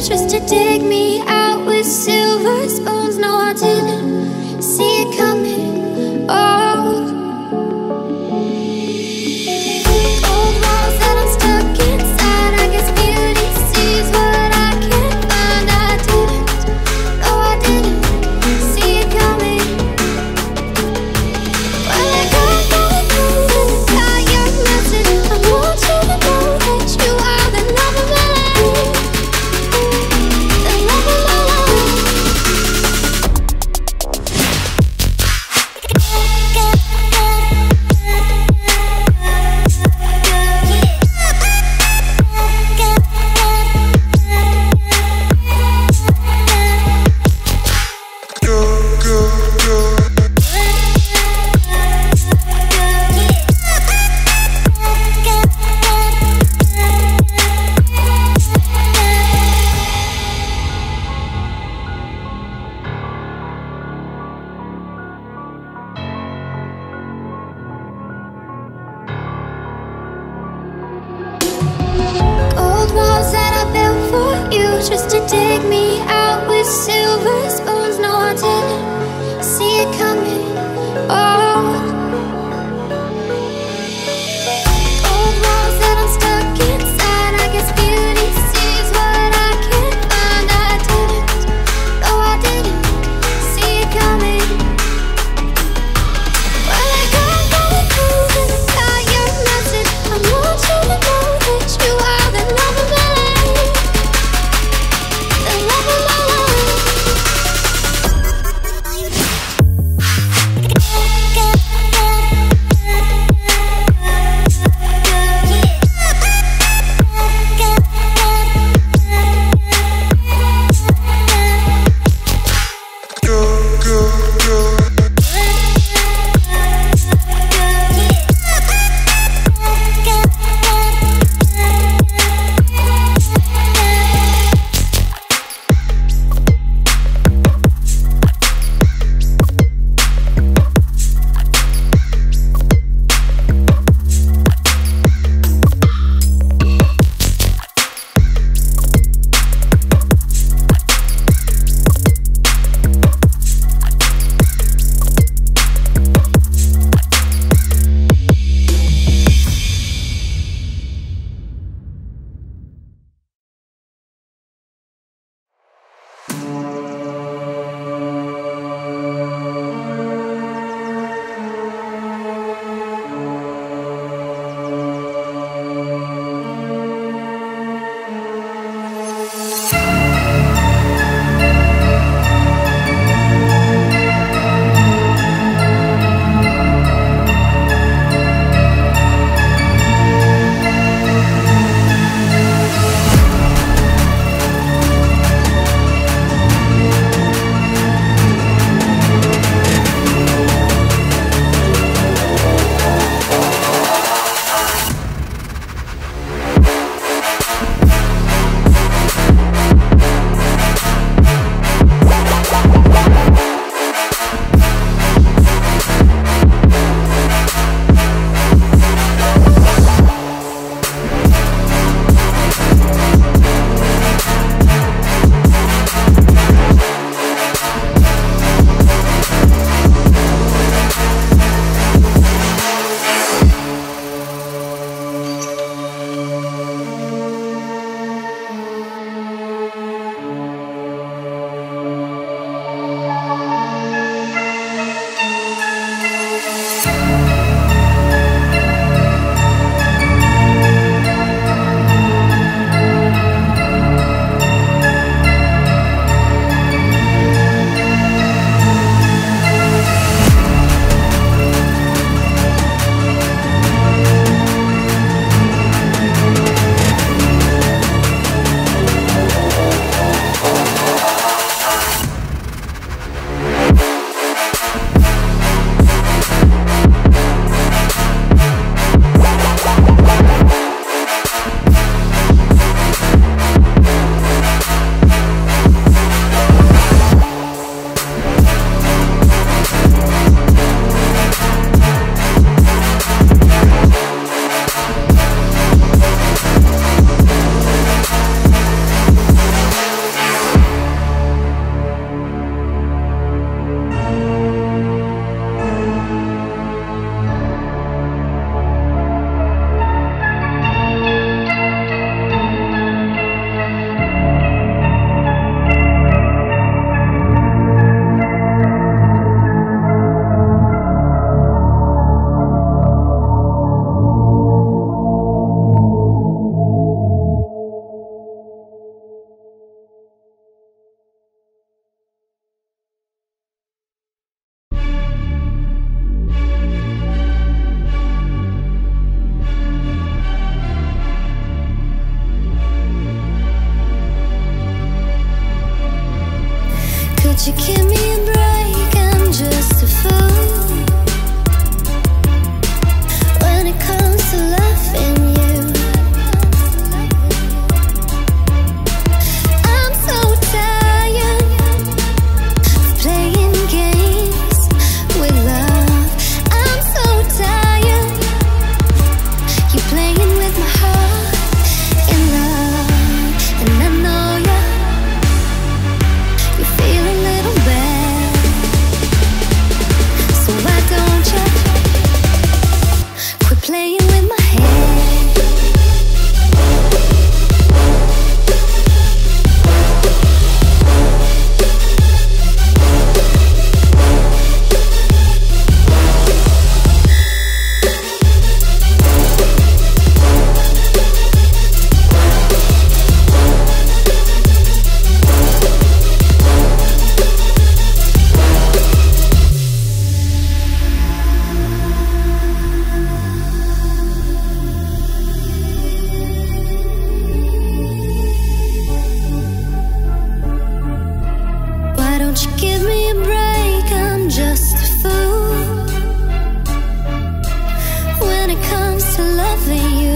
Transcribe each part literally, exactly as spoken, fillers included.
just to dig me out with silver spoons. No, I didn't see it coming. Oh, cold walls that I'm stuck inside. I guess beauty sees what I can't find. I didn't, no, I didn't see it coming. Well, I got going through an entire message. I want you to know that you are the love of my life, the love of my life. Old walls that I built for you, just to dig me out with silver spoons. No, I didn't see it coming. Oh, old walls that I'm stuck inside. I guess beauty sees what I can't find. I didn't, no, I didn't see it coming. Well, I got going through an entire message. I want you to know that you are the love of my life, the love of my life. you give me a break? I'm just a fool when it comes to loving you. I'm so tired of playing games with love. I'm so tired, you playing with my heart in love. And I know you, you feel a little bad, so why don't you quit playing with my head? Why don't you give me a break? I'm just a fool when it comes to loving you.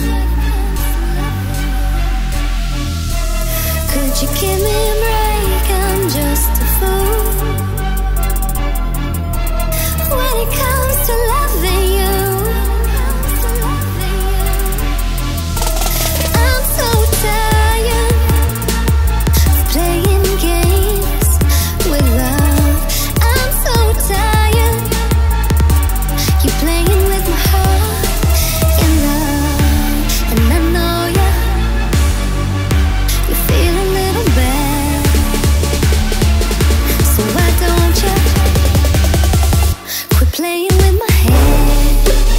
Could you give me a break? I'm just a fool when it comes to loving you. I'm so tired of playing games with love. I'm so tired, you playing with my heart in love. And I know you, you feel a little bad, so why don't you quit playing with my head?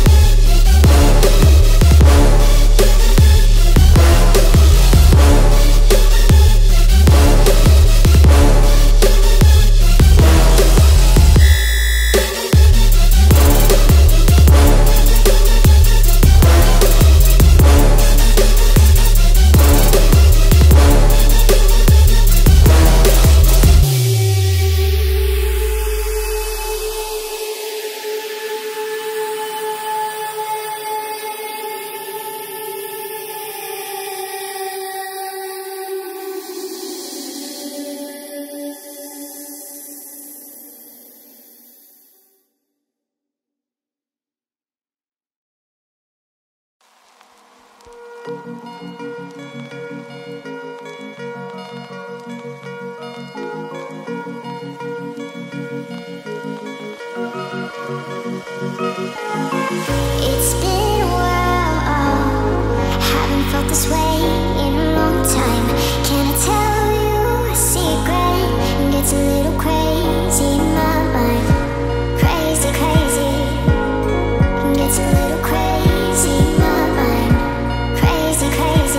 It's been a while, haven't felt this way in a long time. Can I tell you a secret? Gets a little crazy in my mind. Crazy, crazy. Gets a little crazy in my mind. Crazy, crazy.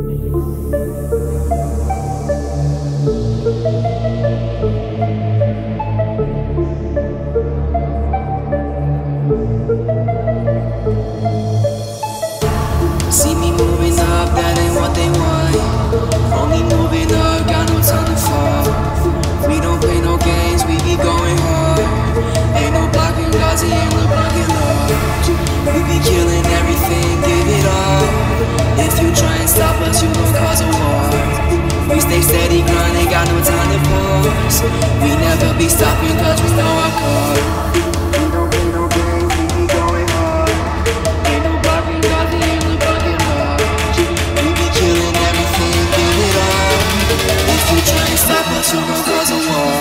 See me moving up, that ain't what they want. Only moving up, got no time to fall. We don't play no games, we be going hard. Ain't no blocking Gazi, ain't no blocking love. We be killing everything, give it all. If you try and stop us, you gon' cause a war. We stay steady, grinding, got no time to pause. We never be stopping, cause we know our cause. We don't play no games, we be going hard. Ain't no blocking Gazi, ain't no blocking love. We be killing everything, give it all. If you try and stop us, you gon' cause a war.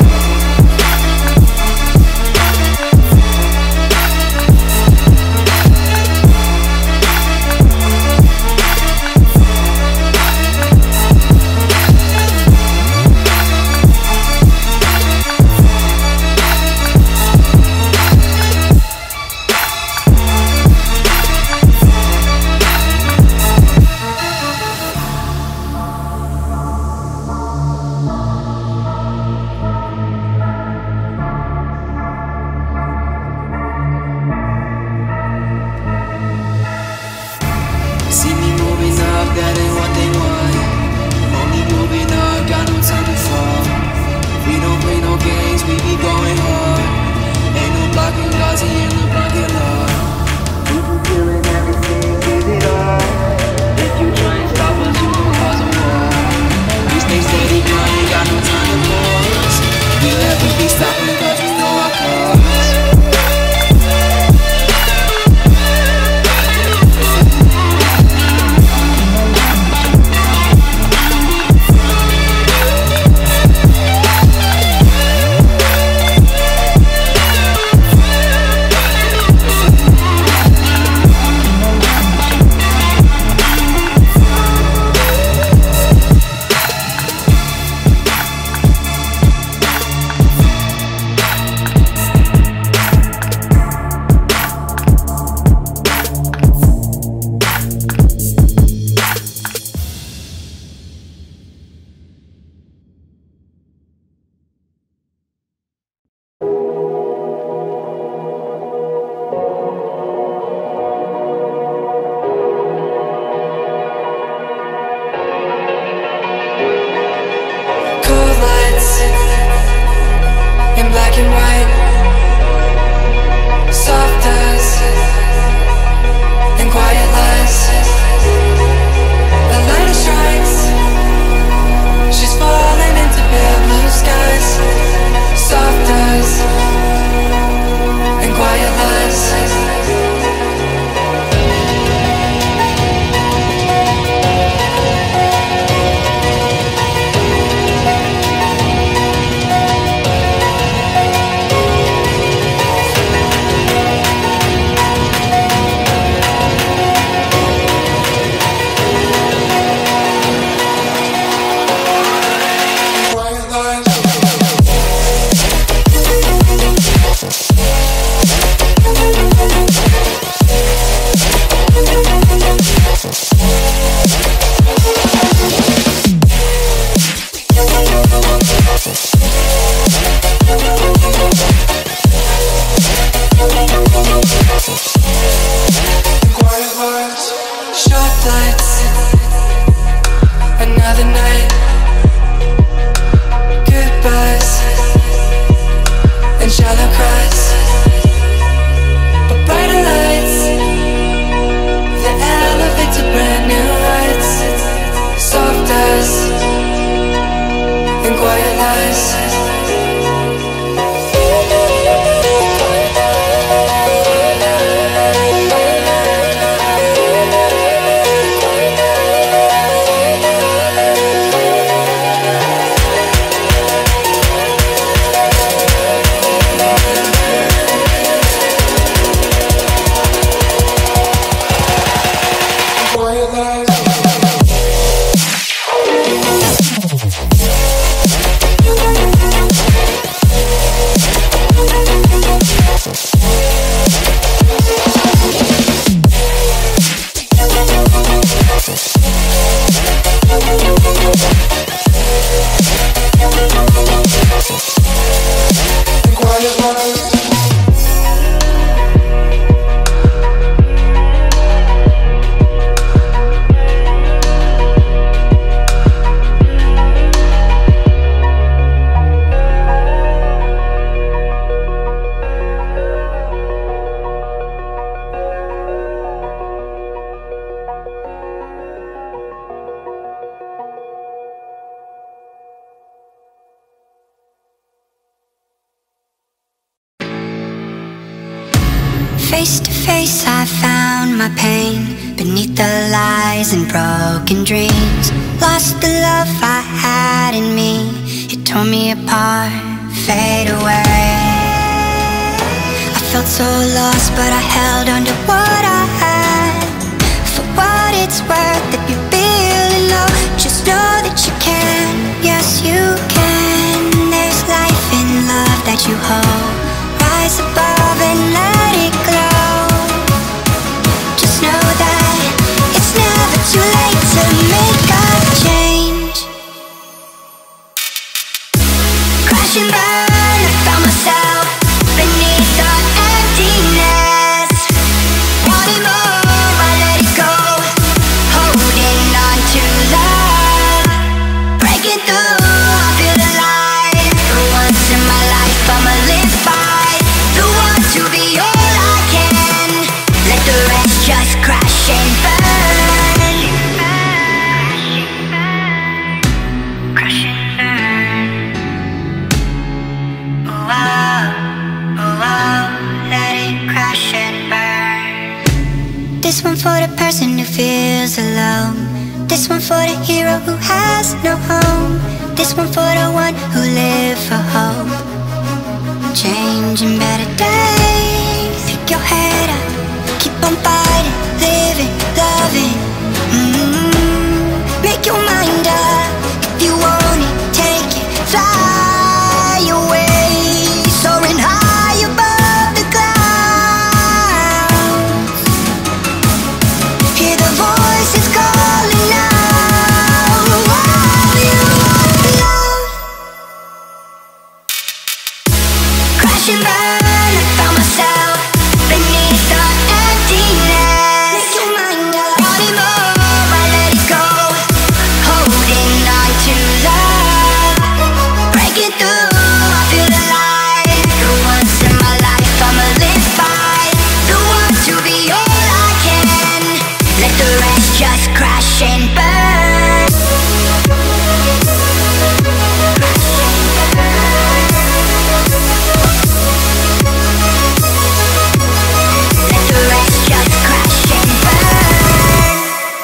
See me moving up, that ain't what they want. Only moving up, got no time to fall. We don't play no games, we be going hard. Ain't no blocking Gazi, ain't no blocking love. We be killing everything, give it all. If you try and stop us, you gon' cause a war. We stay steady, grinding, got no time to pause. We never be stopping, cause we know our cause. In black and white, soft as and quiet lies. The light strikes, she's falling into pale blue skies. Soft as and quiet lies. Another night, goodbyes and shallow cries, but brighter lights, the elevate to brand new heights. Soft as and quiet lies. We'll be right back. Face to face I found my pain beneath the lies and broken dreams. Lost the love I had in me, it tore me apart, fade away. I felt so lost but I held on to what I had. For what it's worth, if you're feeling low, just know that you can, yes you can. There's life in love that you hold. Rise above and let it glow. Just know that it's never too late to make a change. Crash and burn, I found myself beneath the emptiness. Wanting more, I let it go. Holding on to love. Breaking through, I feel alive. For once in my life I'ma live by the one to be all I can. Let the rest just crash and burn. Crash and burn. Oh oh, oh oh, let it crash and burn. This one for the person who feels alone. This one for the hero who has no home. This one for the one who live for hope. Changing better days. Pick your head up, keep on fighting, living, loving. Mm-hmm. Make your mind up. If you want it, take it, fly away. Soaring high above the clouds. Hear the voices calling now. Oh, you want love. Crash and burn, I found myself beneath the emptiness. Make your mind up. Wanting more, I let it go. Holding on to love. Breaking through, I feel alive. For once in my life I'ma live by the one to be all I can. Let the rest just crash and burn. Let the rest just crash and burn.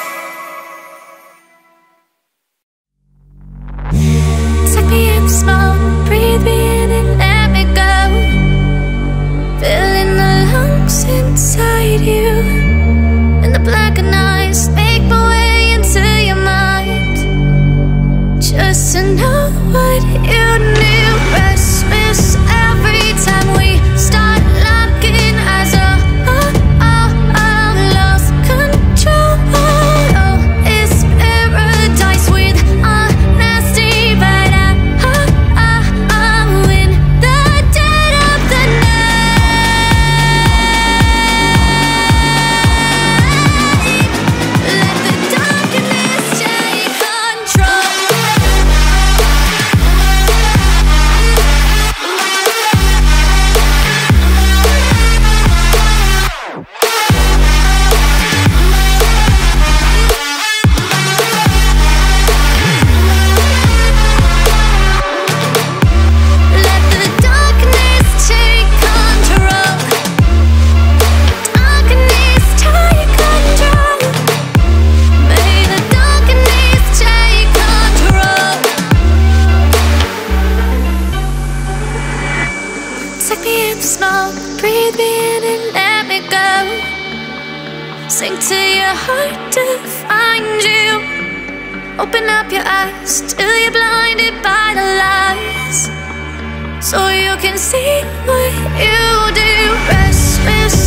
Take me in the smoke, breathe me in and let me go. Filling the lungs inside you. And the blackened eyes make my way into your mind. Just to know what you knew. Restless every time we start locking eyes. Oh, oh, oh, oh, lost control. Oh, it's paradise with honesty. But I, oh, oh, oh, in the dead of the night. Let the darkness take control. Let the darkness take control. Darkness take control. May the darkness take control. Take me in the smoke, breathe me in and let me go. Sink to your heart to find you. Open up your eyes till you're blinded by the lies, so you can see what you do. Restless